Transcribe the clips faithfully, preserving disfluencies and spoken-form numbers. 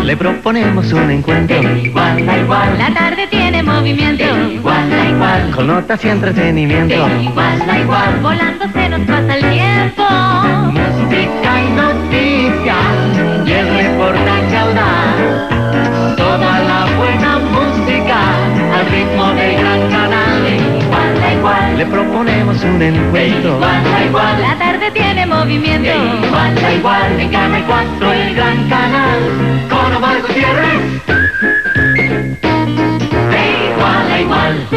Le proponemos un encuentro de igual a igual. La tarde tiene movimiento De igual a igual. con notas y entretenimiento. De igual a igual. Volando se nos pasa el tiempo. Música y noticias y el reportaje audaz. Toda la buena música al ritmo del gran canal. De igual a igual. Le proponemos un De encuentro igual a igual. La tarde tiene movimiento. De igual a igual. En Canal cuatro el gran canal. Con Omar Gutiérrez. De igual a igual.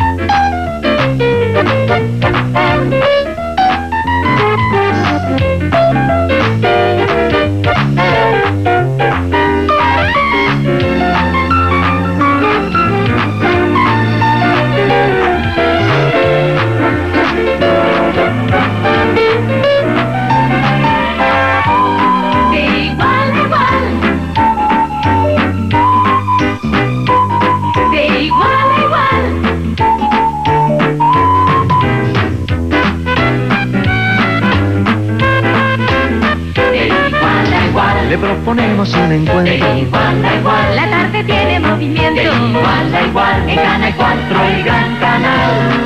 Le proponemos un encuentro De igual a igual. La tarde tiene movimiento. De igual a igual. En Canal cuatro el gran canal.